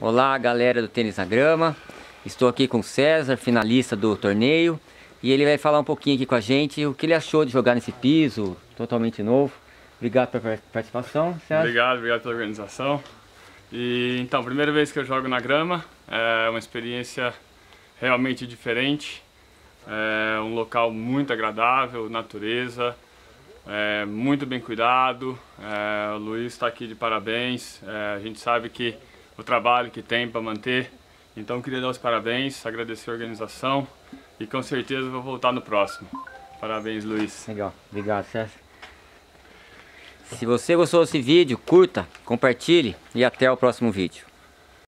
Olá, galera do Tênis na Grama. Estou aqui com o César, finalista do torneio, e ele vai falar um pouquinho aqui com a gente o que ele achou de jogar nesse piso totalmente novo. Obrigado pela participação, César. Obrigado pela organização. Então, primeira vez que eu jogo na grama, é uma experiência realmente diferente. É um local muito agradável, natureza, muito bem cuidado. O Luiz está aqui de parabéns. A gente sabe que o trabalho que tem para manter. Então queria dar os parabéns, agradecer a organização e com certeza vou voltar no próximo. Parabéns, Luiz. Legal, obrigado, César. Se você gostou desse vídeo, curta, compartilhe e até o próximo vídeo.